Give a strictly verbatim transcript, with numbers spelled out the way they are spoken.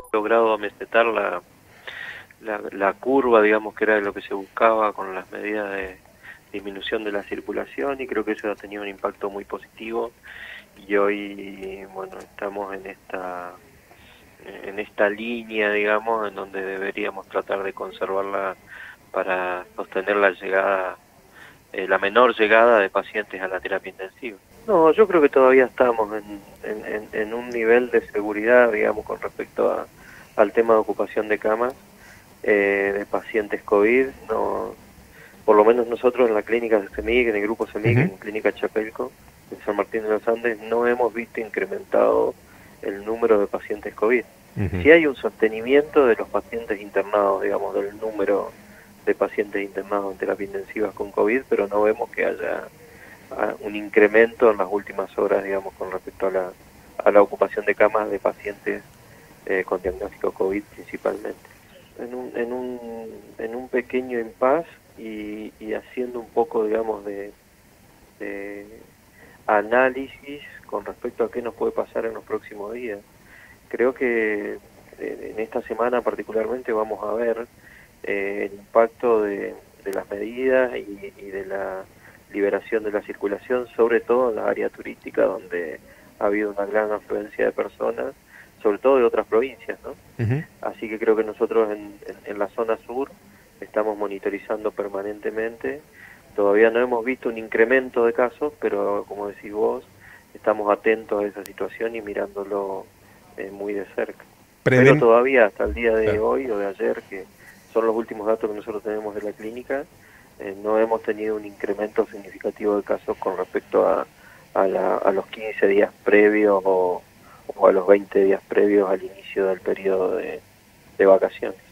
logrado amesetar la, la, la curva, digamos, que era lo que se buscaba con las medidas de disminución de la circulación, y creo que eso ha tenido un impacto muy positivo, y hoy, bueno, estamos en esta en esta línea, digamos, en donde deberíamos tratar de conservarla para sostener la llegada, eh, la menor llegada de pacientes a la terapia intensiva. No, yo creo que todavía estamos en, en, en, en un nivel de seguridad, digamos, con respecto a, al tema de ocupación de camas eh, de pacientes COVID. No, por lo menos nosotros en la clínica de CEMIG, en el grupo CEMIG, uh-huh. en Clínica Chapelco, en San Martín de los Andes, no hemos visto incrementado el número de pacientes COVID. Uh-huh. Sí hay un sostenimiento de los pacientes internados, digamos, del número de pacientes internados en terapia intensiva con COVID, pero no vemos que haya un incremento en las últimas horas, digamos, con respecto a la, a la ocupación de camas de pacientes eh, con diagnóstico COVID principalmente. En un, en un, en un pequeño impasse y, y haciendo un poco, digamos, de, de análisis con respecto a qué nos puede pasar en los próximos días. Creo que en esta semana particularmente vamos a ver eh, el impacto de, de las medidas y, y de la liberación de la circulación, sobre todo en la área turística, donde ha habido una gran afluencia de personas, sobre todo de otras provincias, ¿no? Uh-huh. Así que creo que nosotros en, en, en la zona sur estamos monitorizando permanentemente. Todavía no hemos visto un incremento de casos, pero como decís vos, estamos atentos a esa situación y mirándolo eh, muy de cerca. Preven... Pero todavía hasta el día de claro. hoy o de ayer, que son los últimos datos que nosotros tenemos de la clínica, eh, no hemos tenido un incremento significativo de casos con respecto a, a, la, a los quince días previos o, o a los veinte días previos al inicio del periodo de, de vacaciones.